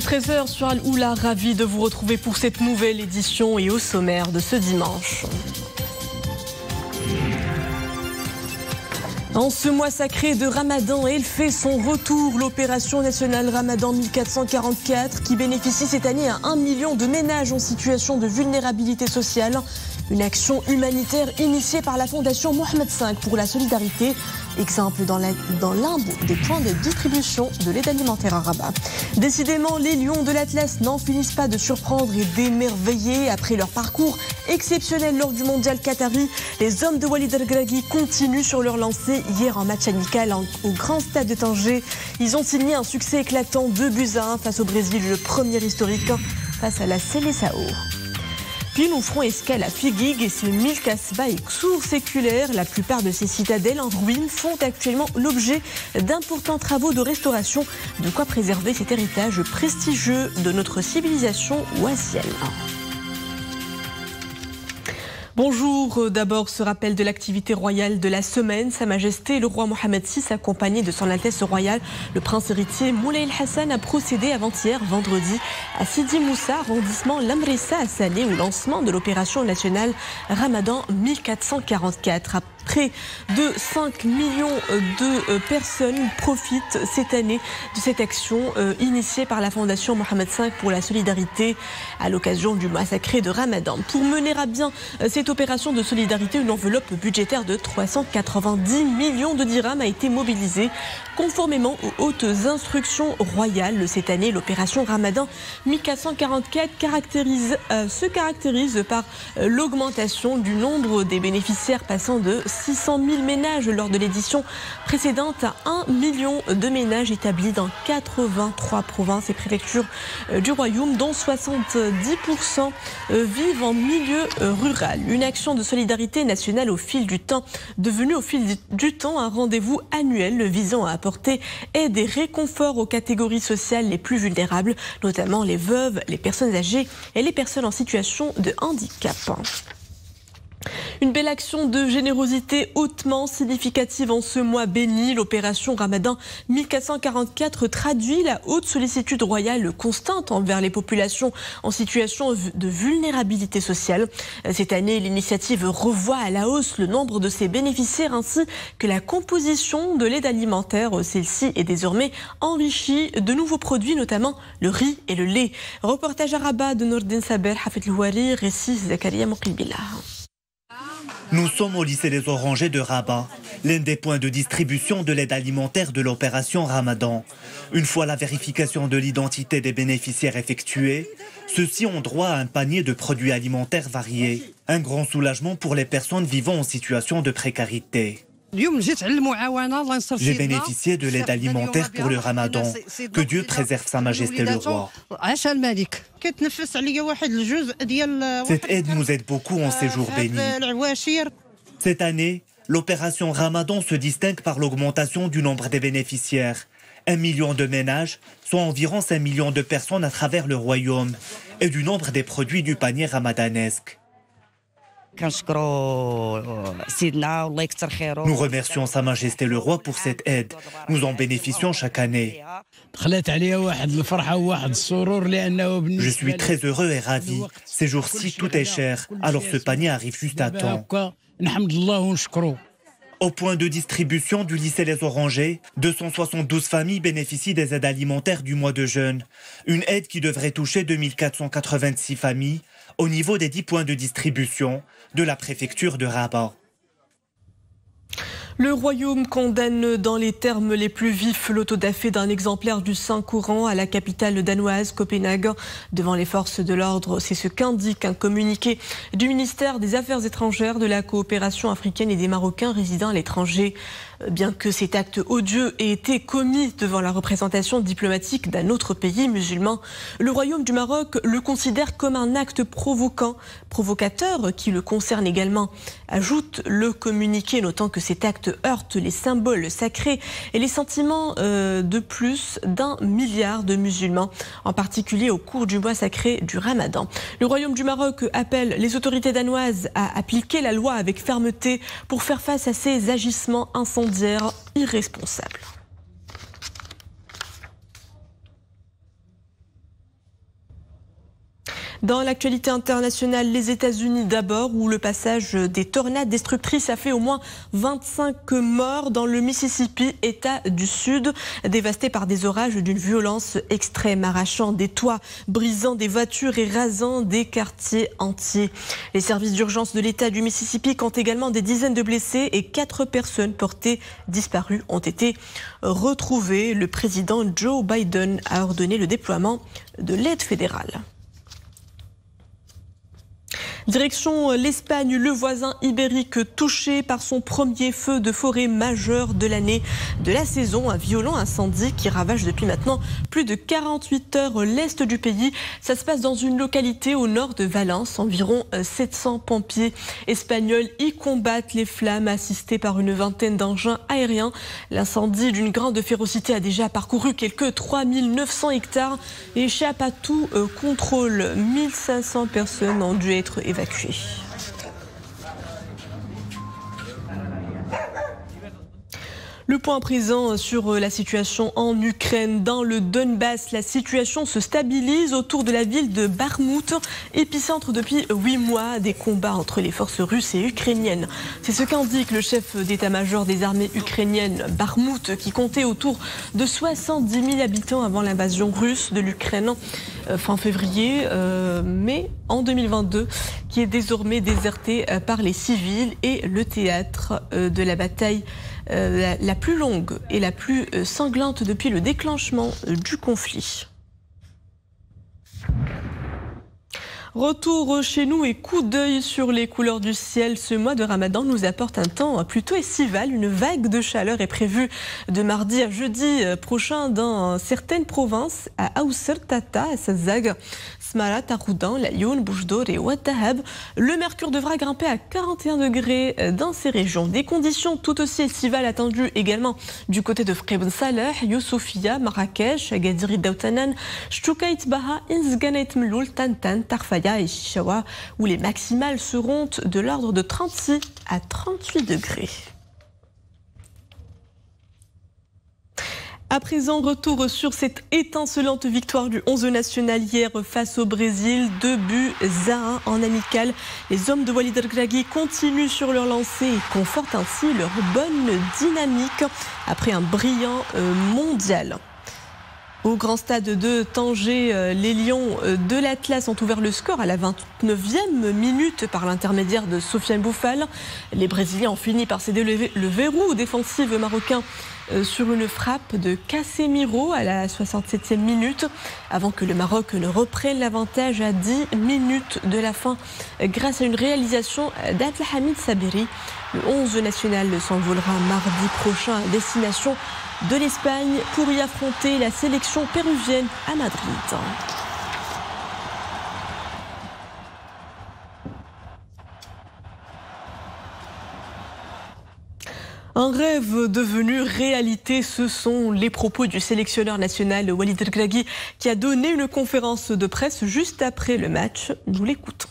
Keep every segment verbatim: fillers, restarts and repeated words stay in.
treize heures sur Al-Oula, ravi de vous retrouver pour cette nouvelle édition et au sommaire de ce dimanche. En ce mois sacré de Ramadan, elle fait son retour, l'opération nationale Ramadan mille quatre cent quarante-quatre, qui bénéficie cette année à un million de ménages en situation de vulnérabilité sociale. Une action humanitaire initiée par la Fondation Mohamed cinq pour la solidarité, exemple dans l'un dans des points de distribution de l'aide alimentaire à Rabat. Décidément, les Lions de l'Atlas n'en finissent pas de surprendre et d'émerveiller. Après leur parcours exceptionnel lors du mondial qatari, les hommes de Walid Regragui continuent sur leur lancée. Hier en match amical au grand stade de Tanger, ils ont signé un succès éclatant, deux buts à un face au Brésil, le premier historique face à la Seleção. Puis nous ferons escale à Figuig et ses mille kasbahs et ksours séculaires. La plupart de ces citadelles en ruine font actuellement l'objet d'importants travaux de restauration. De quoi préserver cet héritage prestigieux de notre civilisation oasienne. Bonjour, d'abord ce rappel de l'activité royale de la semaine. Sa Majesté le roi Mohamed six, accompagné de son Altesse royale, le prince héritier Moulay El Hassan, a procédé avant-hier, vendredi, à Sidi Moussa, arrondissement Lamrissa à Salé, au lancement de l'opération nationale Ramadan mille quatre cent quarante-quatre. Près de cinq millions de personnes profitent cette année de cette action euh, initiée par la Fondation Mohamed cinq pour la solidarité à l'occasion du mois sacré de Ramadan. Pour mener à bien euh, cette opération de solidarité, une enveloppe budgétaire de trois cent quatre-vingt-dix millions de dirhams a été mobilisée conformément aux hautes instructions royales. Cette année, l'opération Ramadan mille quatre cent quarante-quatre caractérise, euh, se caractérise par euh, l'augmentation du nombre des bénéficiaires passant de six cent mille ménages lors de l'édition précédente à un million de ménages établis dans quatre-vingt-trois provinces et préfectures du royaume, dont soixante-dix pour cent vivent en milieu rural. Une action de solidarité nationale au fil du temps, devenue au fil du temps un rendez-vous annuel visant à apporter aide et réconfort aux catégories sociales les plus vulnérables, notamment les veuves, les personnes âgées et les personnes en situation de handicap. Une belle action de générosité hautement significative en ce mois béni. L'opération Ramadan mille quatre cent quarante-quatre traduit la haute sollicitude royale constante envers les populations en situation de vulnérabilité sociale. Cette année, l'initiative revoit à la hausse le nombre de ses bénéficiaires ainsi que la composition de l'aide alimentaire. Celle-ci est désormais enrichie de nouveaux produits, notamment le riz et le lait. Reportage à Rabat de Nourdine Saber, Hafid Louari, récit Zakaria Moukilbillah. Nous sommes au lycée Les Orangers de Rabat, l'un des points de distribution de l'aide alimentaire de l'opération Ramadan. Une fois la vérification de l'identité des bénéficiaires effectuée, ceux-ci ont droit à un panier de produits alimentaires variés. Un grand soulagement pour les personnes vivant en situation de précarité. J'ai bénéficié de l'aide alimentaire pour le Ramadan. Que Dieu préserve Sa Majesté le Roi. Cette aide nous aide beaucoup en ces jours bénis. Cette année, l'opération Ramadan se distingue par l'augmentation du nombre des bénéficiaires. Un million de ménages, soit environ cinq millions de personnes à travers le royaume, et du nombre des produits du panier ramadanesque. Nous remercions Sa Majesté le Roi pour cette aide. Nous en bénéficions chaque année. Je suis très heureux et ravi. Ces jours-ci, tout est cher, alors ce panier arrive juste à temps. Au point de distribution du lycée Les Orangers, deux cent soixante-douze familles bénéficient des aides alimentaires du mois de jeûne. Une aide qui devrait toucher deux mille quatre cent quatre-vingt-six familles au niveau des dix points de distribution de la préfecture de Rabat. Le Royaume condamne dans les termes les plus vifs l'autodafé d'un exemplaire du Saint-Coran à la capitale danoise, Copenhague, devant les forces de l'ordre. C'est ce qu'indique un communiqué du ministère des Affaires étrangères, de la coopération africaine et des Marocains résidant à l'étranger. Bien que cet acte odieux ait été commis devant la représentation diplomatique d'un autre pays musulman, le Royaume du Maroc le considère comme un acte provoquant, provocateur qui le concerne également. Ajoute le communiqué, notant que cet acte heurte les symboles sacrés et les sentiments euh, de plus d'un milliard de musulmans, en particulier au cours du mois sacré du Ramadan. Le Royaume du Maroc appelle les autorités danoises à appliquer la loi avec fermeté pour faire face à ces agissements incendiaires irresponsables. Dans l'actualité internationale, les États-Unis d'abord, où le passage des tornades destructrices a fait au moins vingt-cinq morts dans le Mississippi, État du Sud, dévasté par des orages d'une violence extrême, arrachant des toits, brisant des voitures et rasant des quartiers entiers. Les services d'urgence de l'État du Mississippi comptent également des dizaines de blessés et quatre personnes portées disparues ont été retrouvées. Le président Joe Biden a ordonné le déploiement de l'aide fédérale. Direction l'Espagne, le voisin ibérique touché par son premier feu de forêt majeur de l'année de la saison. Un violent incendie qui ravage depuis maintenant plus de quarante-huit heures l'est du pays. Ça se passe dans une localité au nord de Valence. Environ sept cents pompiers espagnols y combattent les flammes, assistés par une vingtaine d'engins aériens. L'incendie d'une grande férocité a déjà parcouru quelques trois mille neuf cents hectares et échappe à tout contrôle. mille cinq cents personnes ont dû être évacuées. Le point présent sur la situation en Ukraine. Dans le Donbass, la situation se stabilise autour de la ville de Bakhmout, épicentre depuis huit mois des combats entre les forces russes et ukrainiennes. C'est ce qu'indique le chef d'état-major des armées ukrainiennes, Bakhmout, qui comptait autour de soixante-dix mille habitants avant l'invasion russe de l'Ukraine fin février, euh, mais en deux mille vingt-deux, qui est désormais déserté par les civils et le théâtre de la bataille Euh, la, la plus longue et la plus euh, sanglante depuis le déclenchement euh, du conflit. Retour chez nous et coup d'œil sur les couleurs du ciel. Ce mois de Ramadan nous apporte un temps plutôt estival. Une vague de chaleur est prévue de mardi à jeudi prochain dans certaines provinces, à Aoussert, Tata, à Sazag, Smara, Taroudan, Laayoune, Boujdour et Ouad Tahab. Le mercure devra grimper à quarante et un degrés dans ces régions. Des conditions tout aussi estivales attendues également du côté de Fqibn Salah, Youssoufia, Marrakech, Agadir Daoutanan, Chtoukait Baha, Inzganait Mloul, Tantan, Tarfaya et Chichawa, où les maximales seront de l'ordre de trente-six à trente-huit degrés. À présent, retour sur cette étincelante victoire du onze national hier face au Brésil. Deux buts à un en amical. Les hommes de Walid Regragui continuent sur leur lancée et confortent ainsi leur bonne dynamique après un brillant mondial. Au grand stade de Tanger, les Lions de l'Atlas ont ouvert le score à la vingt-neuvième minute par l'intermédiaire de Sofiane Bouffal. Les Brésiliens ont fini par céder le verrou défensif marocain sur une frappe de Casemiro à la soixante-septième minute, avant que le Maroc ne reprenne l'avantage à dix minutes de la fin grâce à une réalisation d'Abdelhamid Sabiri. Le onze national s'envolera mardi prochain à destination de l'Espagne pour y affronter la sélection péruvienne à Madrid. Un rêve devenu réalité, ce sont les propos du sélectionneur national Walid Regragui qui a donné une conférence de presse juste après le match. Nous l'écoutons.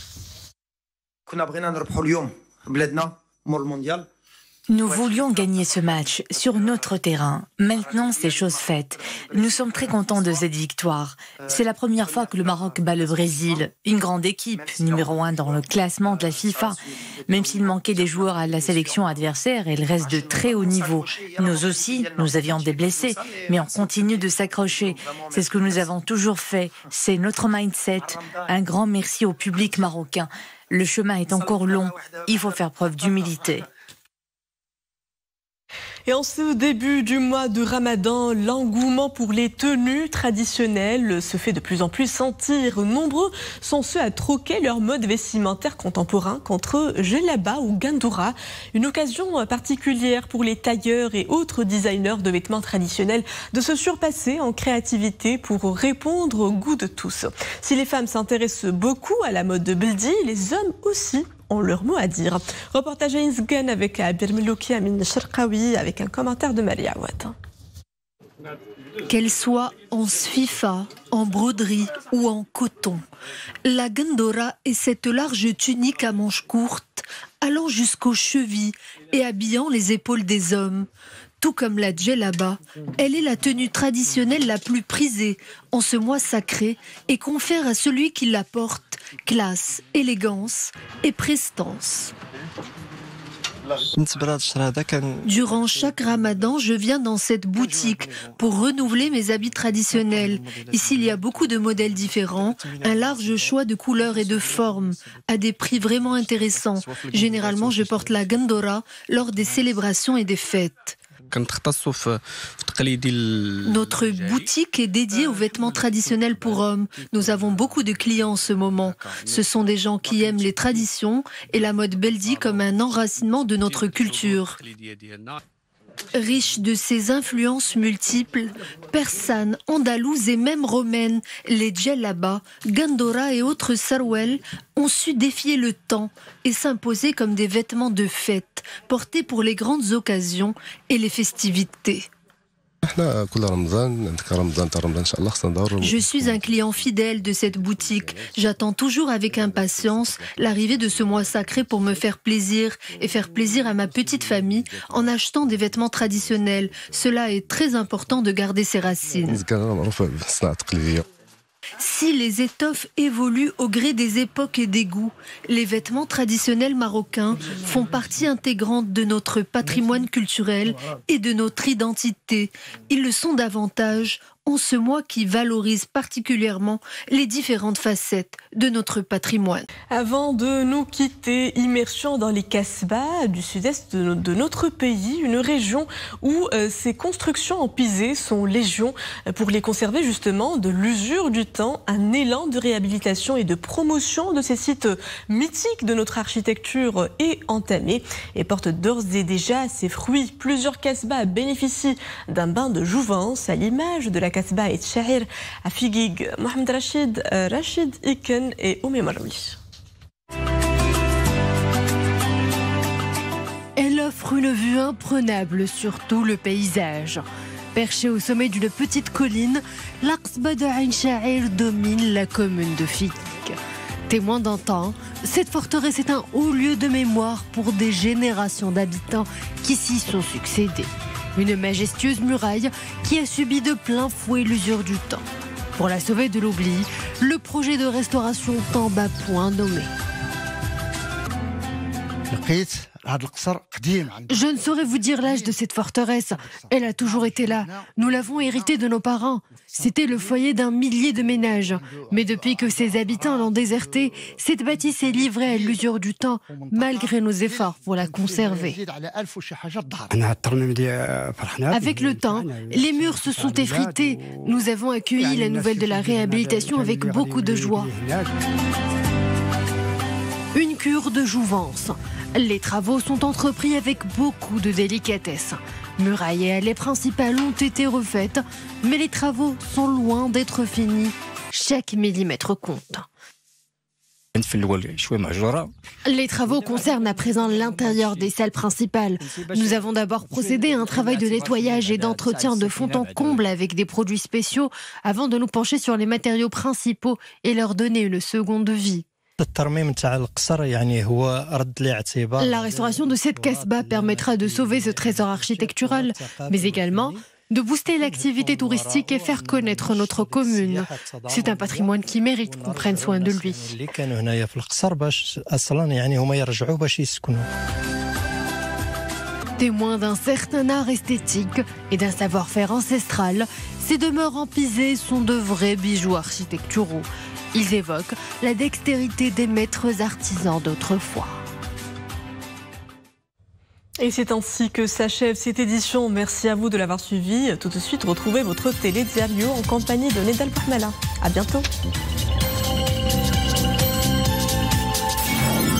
Nous voulions gagner ce match sur notre terrain. Maintenant, c'est chose faite. Nous sommes très contents de cette victoire. C'est la première fois que le Maroc bat le Brésil. Une grande équipe, numéro un dans le classement de la FIFA. Même s'il manquait des joueurs à la sélection adversaire, elle reste de très haut niveau. Nous aussi, nous avions des blessés, mais on continue de s'accrocher. C'est ce que nous avons toujours fait. C'est notre mindset. Un grand merci au public marocain. Le chemin est encore long. Il faut faire preuve d'humilité. Et en ce début du mois de Ramadan, l'engouement pour les tenues traditionnelles se fait de plus en plus sentir. Nombreux sont ceux à troquer leur mode vestimentaire contemporain contre djellaba ou gandoura. Une occasion particulière pour les tailleurs et autres designers de vêtements traditionnels de se surpasser en créativité pour répondre au goût de tous. Si les femmes s'intéressent beaucoup à la mode de Beldi, les hommes aussi ont leur mot à dire. Reportage à Inzgan avec Abir Melouki, Amin Sharqawi, avec un commentaire de Maria Awad. Qu'elle soit en sfifa, en broderie ou en coton, la gandoura est cette large tunique à manches courtes allant jusqu'aux chevilles et habillant les épaules des hommes. tout comme la djellaba. Elle est la tenue traditionnelle la plus prisée en ce mois sacré et confère à celui qui la porte classe, élégance et prestance. Durant chaque ramadan, je viens dans cette boutique pour renouveler mes habits traditionnels. Ici, il y a beaucoup de modèles différents, un large choix de couleurs et de formes, à des prix vraiment intéressants. Généralement, je porte la gandora lors des célébrations et des fêtes. Notre boutique est dédiée aux vêtements traditionnels pour hommes. Nous avons beaucoup de clients en ce moment. Ce sont des gens qui aiment les traditions et la mode beldi comme un enracinement de notre culture. Riche de ses influences multiples, persanes, andalouses et même romaines, les djellaba, gandora et autres sarwel ont su défier le temps et s'imposer comme des vêtements de fête, portés pour les grandes occasions et les festivités. Je suis un client fidèle de cette boutique. J'attends toujours avec impatience l'arrivée de ce mois sacré pour me faire plaisir et faire plaisir à ma petite famille en achetant des vêtements traditionnels. Cela est très important de garder ses racines. Si les étoffes évoluent au gré des époques et des goûts, les vêtements traditionnels marocains font partie intégrante de notre patrimoine culturel et de notre identité. Ils le sont davantage en ce mois qui valorise particulièrement les différentes facettes de notre patrimoine. Avant de nous quitter, immersion dans les kasbahs du sud-est de, de notre pays, une région où euh, ces constructions en pisé sont légion pour les conserver justement de l'usure du temps, un élan de réhabilitation et de promotion de ces sites mythiques de notre architecture est entamé et porte d'ores et déjà ses fruits. Plusieurs kasbahs bénéficient d'un bain de jouvence à l'image de la kasbah et Shahir à Figuig, Mohamed Rachid, Rachid Iken et Oumé Marmi. Elle offre une vue imprenable sur tout le paysage. Perchée au sommet d'une petite colline, l'Aqsba de Ain Shahir domine la commune de Figuig. Témoin d'un temps, cette forteresse est un haut lieu de mémoire pour des générations d'habitants qui s'y sont succédés. Une majestueuse muraille qui a subi de plein fouet l'usure du temps. Pour la sauver de l'oubli, le projet de restauration tombe à point nommé. Je ne saurais vous dire l'âge de cette forteresse. Elle a toujours été là. Nous l'avons héritée de nos parents. C'était le foyer d'un millier de ménages. Mais depuis que ses habitants l'ont désertée, cette bâtisse est livrée à l'usure du temps, malgré nos efforts pour la conserver. Avec le temps, les murs se sont effrités. Nous avons accueilli la nouvelle de la réhabilitation avec beaucoup de joie. Une cure de jouvence. Les travaux sont entrepris avec beaucoup de délicatesse. Murailles et allées principales ont été refaites, mais les travaux sont loin d'être finis. Chaque millimètre compte. Les travaux concernent à présent l'intérieur des salles principales. Nous avons d'abord procédé à un travail de nettoyage et d'entretien de fond en comble avec des produits spéciaux avant de nous pencher sur les matériaux principaux et leur donner une seconde vie. La restauration de cette kasbah permettra de sauver ce trésor architectural, mais également de booster l'activité touristique et faire connaître notre commune. C'est un patrimoine qui mérite qu'on prenne soin de lui. Témoins d'un certain art esthétique et d'un savoir-faire ancestral, ces demeures en pisé sont de vrais bijoux architecturaux. Ils évoquent la dextérité des maîtres artisans d'autrefois. Et c'est ainsi que s'achève cette édition. Merci à vous de l'avoir suivi. Tout de suite, retrouvez votre télé Diario en compagnie de Nedal Pahmala. À bientôt.